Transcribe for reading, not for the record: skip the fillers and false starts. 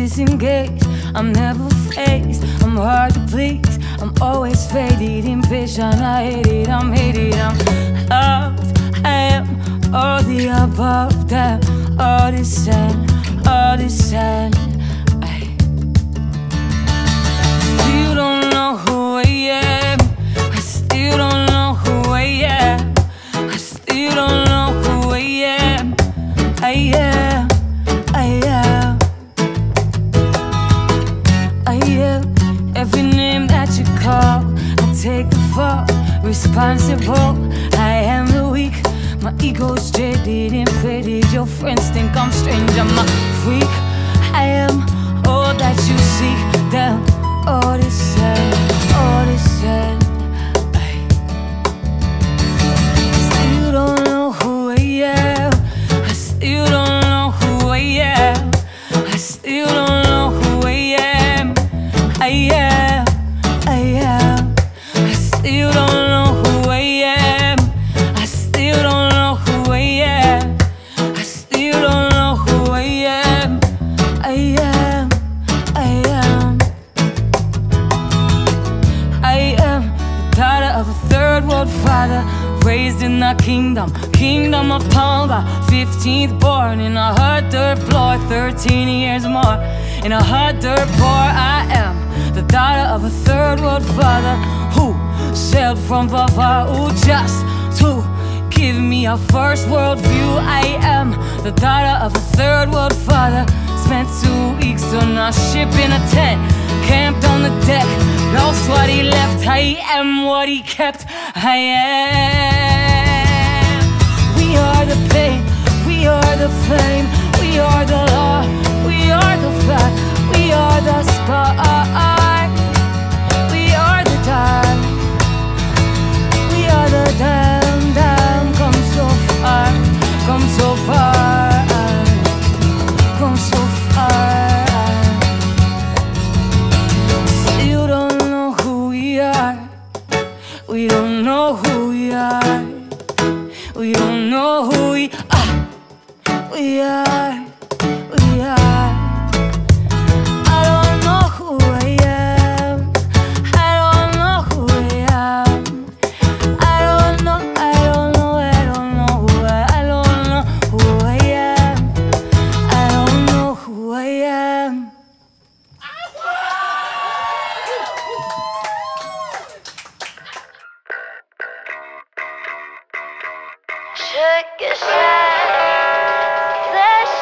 disengaged. I'm never phased, I'm hard to please. I'm always faded, impatient, I hate it, I'm hated, I'm loved. I am all the above, that all is sand, all is sand. Still don't know who I am. I still don't know who I am. I still don't know who I am. I am, I am, I am. Every name that you call, I take the fall. Responsible, I am the weak. My ego's jaded and faded. Your friends think I'm strange, I'm a freak. I am all that you seek. Damn, all is sad, all is sad. Still don't know who I am. I still don't know who I am. I still don't know who I am. I am, I am. I still don't know who I am. I still don't know who I am. I still don't know who I am. I am, I am. I am the daughter of a third world father, raised in the kingdom of Tonga. 15th born in a hard dirt floor, 13 years more in a hard dirt poor. I am the daughter of a third world father who sailed from far, who just to give me a first world view. I am the daughter of a third world father. Spent 2 weeks on a ship in a tent, camped on the deck, lost what he left. I am what he kept. I am. We are the pain, we are the flame, we are the law, we are the fact, we are the sky, we are the time, we are the damn, damn. Come so far, come so far, come so far. Still don't know who we are. We don't know who we are. We don't know who we are. We are, we are. I don't know who I am. I don't know who I am. I don't know, I don't know, I don't know who I don't know who I am. I don't know who I am. Take a shot,